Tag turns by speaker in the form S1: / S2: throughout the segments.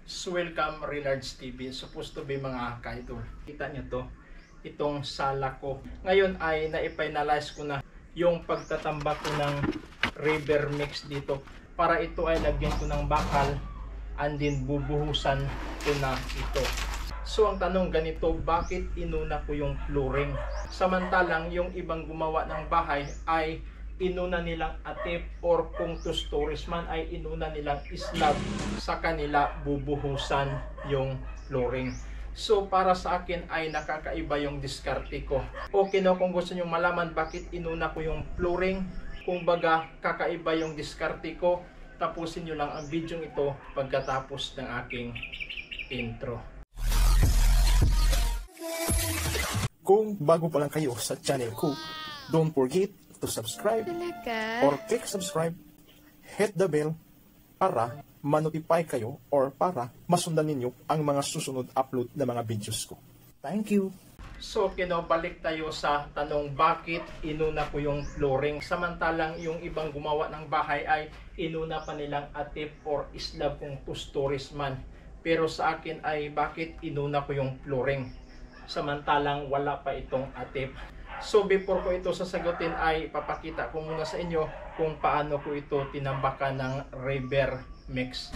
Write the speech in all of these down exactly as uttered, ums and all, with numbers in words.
S1: So welcome Reynards T V. Supposed to be mga ka-idol. Kita nyo to, itong sala ko. Ngayon ay na-finalize ko na yung pagtatambak ko ng river mix dito. Para ito ay lagyan ko ng bakal and then bubuhusan ko na ito. So ang tanong ganito, bakit inuna ko yung flooring? Samantalang yung ibang gumawa ng bahay ay inuna nilang atip or kung two stories man ay inuna nilang slab sa kanila bubuhusan yung flooring. So para sa akin ay nakakaiba yung diskarte ko. Okay no, kung gusto nyo malaman bakit inuna ko yung flooring, kung baga kakaiba yung diskarte ko, tapusin nyo lang ang video ito pagkatapos ng aking intro.
S2: Kung bago pa lang kayo sa channel ko, don't forget to subscribe
S3: Talaga?
S2: or click subscribe, hit the bell para ma-notify kayo or para masundan ninyo ang mga susunod upload na mga videos ko. Thank you!
S1: So kinobalik tayo sa tanong bakit inuna ko yung flooring samantalang yung ibang gumawa ng bahay ay inuna pa nilang atip or slab kung two stories man. Pero sa akin ay bakit inuna ko yung flooring samantalang wala pa itong atip. So before ko ito sasagutin ay papakita ko muna sa inyo kung paano ko ito tinambakan ng river mix.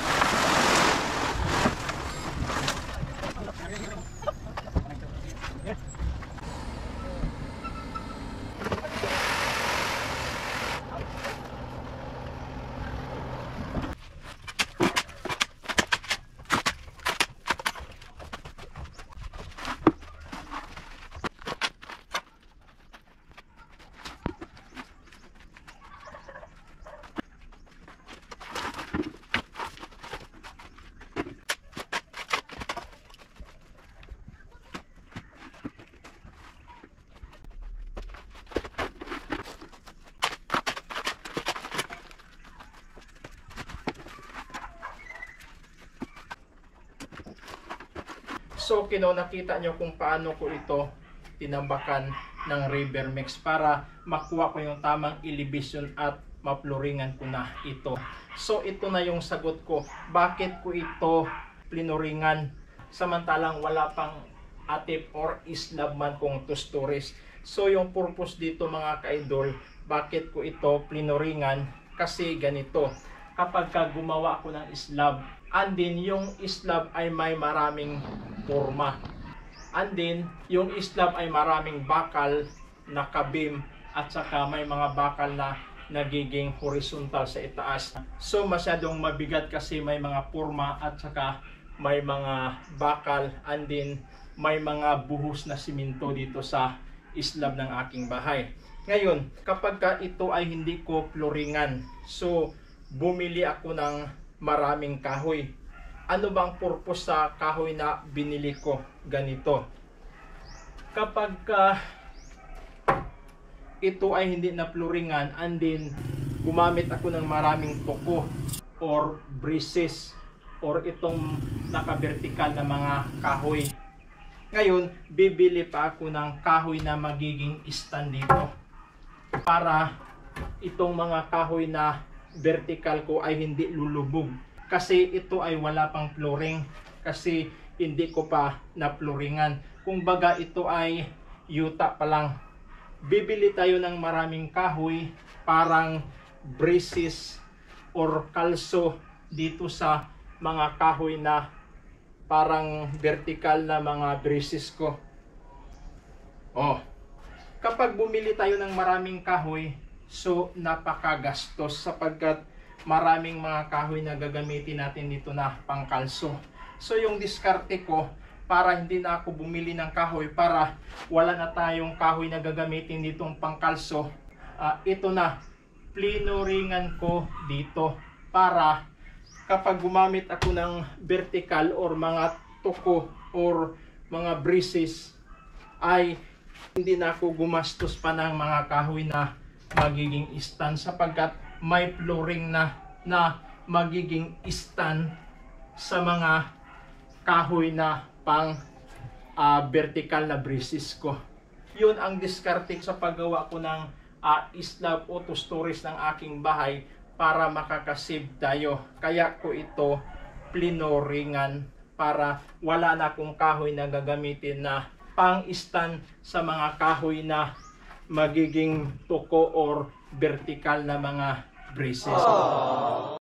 S1: So kino nakita nyo kung paano ko ito tinambakan ng river mix para makuha ko yung tamang elevation at mapluringan ko na ito. So ito na yung sagot ko. Bakit ko ito plinuringan samantalang wala pang atip or slab man kung two stories. So yung purpose dito mga ka-idol, bakit ko ito plinuringan? Kasi ganito, kapag ka gumawa ako ng slab, and then yung slab ay may maraming forma. And then yung slab ay maraming bakal na kabim at saka may mga bakal na nagiging horizontal sa itaas. So masyadong mabigat kasi may mga forma at saka may mga bakal and then may mga buhos na simento dito sa slab ng aking bahay. Ngayon, kapag ka ito ay hindi ko flooringan, so bumili ako ng maraming kahoy. Ano bang purpose sa kahoy na binili ko? Ganito. Kapag uh, ito ay hindi na flooringan and then gumamit ako ng maraming tuko or braces or itong naka-vertical na mga kahoy. Ngayon, bibili pa ako ng kahoy na magiging stand dito para itong mga kahoy na vertical ko ay hindi lulubog. Kasi ito ay wala pang flooring kasi hindi ko pa na-flooringan. Kung baga ito ay yuta pa lang. Bibili tayo ng maraming kahoy, parang braces or kalso dito sa mga kahoy na parang vertical na mga braces ko. Oh. Kapag bumili tayo ng maraming kahoy, so napakagastos sapagkat maraming mga kahoy na gagamitin natin dito na pangkalso. So yung diskarte ko para hindi na ako bumili ng kahoy para wala na tayong kahoy na gagamitin ditong pangkalso, uh, ito na, plinuringan ko dito para kapag gumamit ako ng vertical or mga tuko or mga braces ay hindi na ako gumastos pa ng mga kahoy na magiging stand sapagkat may flooring na na magiging stand sa mga kahoy na pang uh, vertical na braces ko. Yun ang diskarte sa paggawa ko ng uh, slab o two stories ng aking bahay para makakasave tayo. Kaya ko ito plinoringan para wala na akong kahoy na gagamitin na pang-stand sa mga kahoy na magiging tuko or vertical na mga braces.